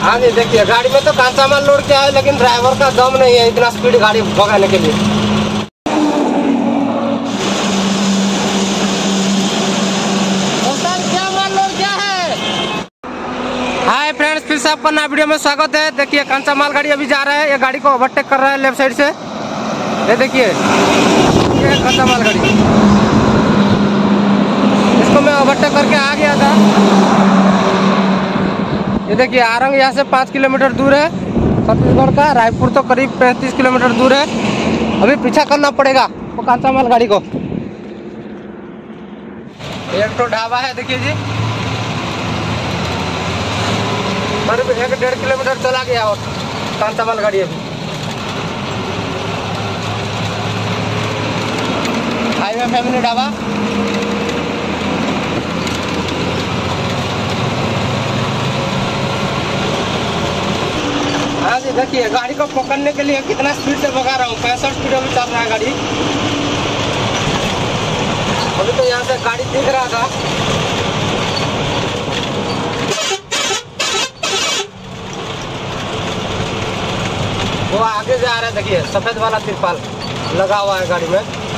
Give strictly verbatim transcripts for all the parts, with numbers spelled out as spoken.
हाँ जी, देखिए गाड़ी में तो कांचा माल लोड किया है, लेकिन ड्राइवर का दम नहीं है इतना स्पीड गाड़ी भगाने के लिए। क्या माल लोड किया है? हाय फ्रेंड्स, फिर से आपका नया वीडियो में स्वागत है। देखिए कांचा माल गाड़ी अभी जा रहा है, ये गाड़ी को ओवरटेक कर रहा है लेफ्ट साइड से। ये देखिए ये है कांचा माल गाड़ी, इसको मैं ओवरटेक करके आ गया था। ये देखिए आरंग यहाँ से पाँच किलोमीटर दूर है छत्तीसगढ़ का, रायपुर तो करीब पैंतीस किलोमीटर दूर है। अभी पीछा करना पड़ेगा वो कांचा माल गाड़ी को। एक तो ढाबा है, देखिए जी करीब एक डेढ़ किलोमीटर चला गया और कांचा माल गाड़ी अभी। Highway family dhaba. हाँ जी, देखिए गाड़ी को पकड़ने के लिए कितना स्पीड से भगा रहा हूँ, पैंसठ स्पीड में चल रहा है गाड़ी। अभी तो यहाँ से गाड़ी दिख रहा था। वो आगे जा रहा है, देखिए सफेद वाला तिरपाल लगा हुआ है गाड़ी में।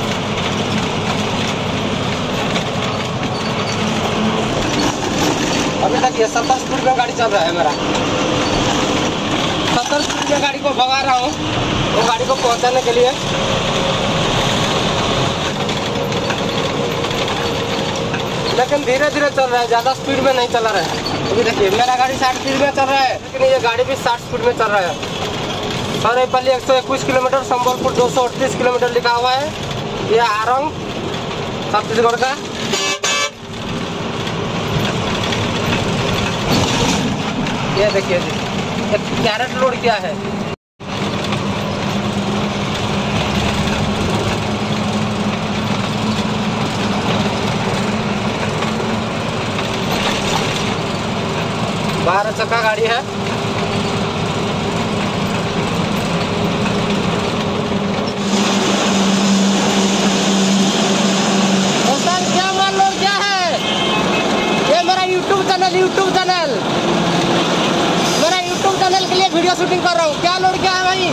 अभी तक ये सत्तर स्पीड में गाड़ी चल रहा है मेरा, सत्तर स्पीड में गाड़ी को भगा रहा हूँ वो गाड़ी को पहुंचाने के लिए। लेकिन धीरे धीरे चल रहा है, ज़्यादा स्पीड में नहीं चला रहा है। अभी देखिए मेरा गाड़ी साठ स्पीड में चल रहा है, लेकिन ये गाड़ी भी साठ स्पीड में चल रहा है। सरेपल्ली एक सौ इक्कीस किलोमीटर, संबलपुर दो सौ अड़तीस किलोमीटर लिखा हुआ है। ये आरंग छत्तीसगढ़ का। ये देखिए जी एक कैरेट लोड किया है। बारह चक्का गाड़ी है। क्या माल लोड क्या है? ये मेरा यूट्यूब चैनल यूट्यूब चैनल मेरा यूट्यूब चैनल के लिए वीडियो शूटिंग कर रहा हूँ। क्या लोड क्या है भाई?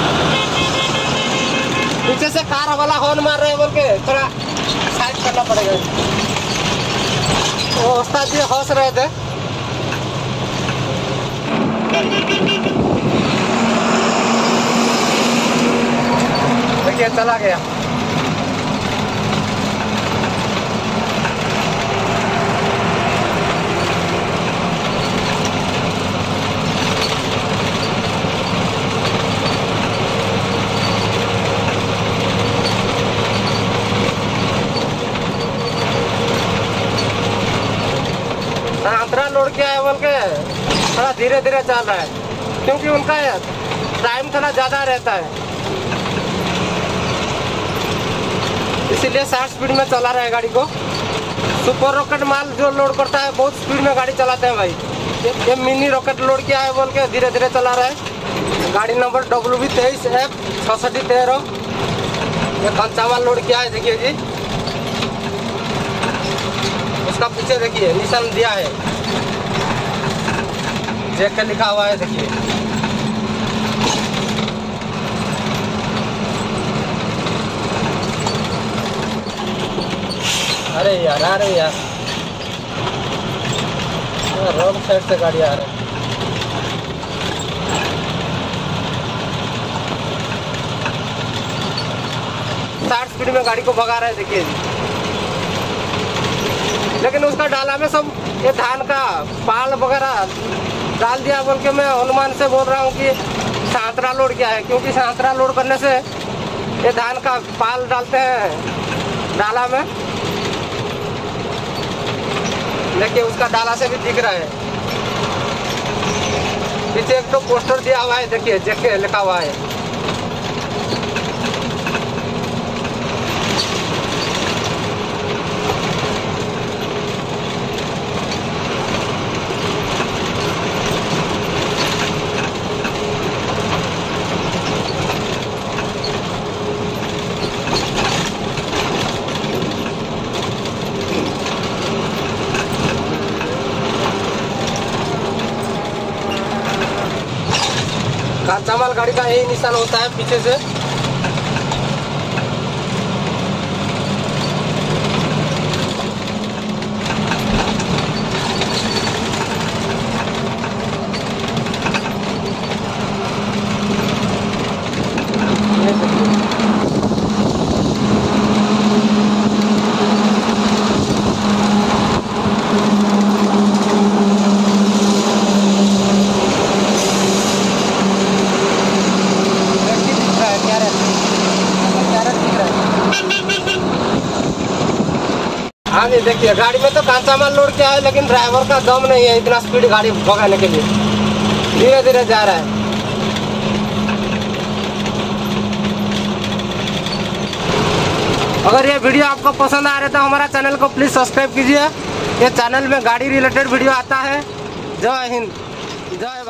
पीछे से कार वाला हॉर्न मार रहे हैं बोल के थोड़ा साइड करना पड़ेगा। वो उस्ताद जी हंस रहे थे। देखिए चला गया। आंध्रा लोड किया है बोल के थोड़ा धीरे धीरे चल रहा है, क्योंकि उनका टाइम थोड़ा ज़्यादा रहता है, इसीलिए साठ स्पीड में चला रहा है गाड़ी को। सुपर रॉकेट माल जो लोड करता है बहुत स्पीड में गाड़ी चलाते हैं भाई। ये, ये मिनी रॉकेट लोड किया है बोल के धीरे धीरे चला रहा है। गाड़ी नंबर डब्ल्यू बी तेईस एफ छसठ तेरह। ये कांचा माल लोड किया है, देखिए जी उसका पीछे देखिए निशान दिया है, जेके लिखा हुआ है। देखिए अरे यार अरे यार रोड साइड से गाड़ी आ रही है। साठ स्पीड में गाड़ी को भगा रहा है, देखिए जी। लेकिन उसका डाला में सब ये धान का पाल वगैरह डाल दिया बोल के मैं अनुमान से बोल रहा हूँ कि सांतरा लोड किया है, क्योंकि सांतरा लोड करने से ये धान का पाल डालते हैं डाला में। देखिए उसका डाला से भी दिख रहा है। पीछे एक तो पोस्टर दिया हुआ है, देखिए जेके लिखा हुआ है। कांचा माल गाड़ी का यही निशान होता है पीछे से। हाँ जी, देखिए गाड़ी में तो कांचा माल लोड किया है, लेकिन ड्राइवर का दम नहीं है इतना स्पीड गाड़ी भगाने के लिए, धीरे धीरे जा रहा है। अगर ये वीडियो आपको पसंद आ रहा है तो हमारा चैनल को प्लीज सब्सक्राइब कीजिए। ये चैनल में गाड़ी रिलेटेड वीडियो आता है। जय हिंद, जय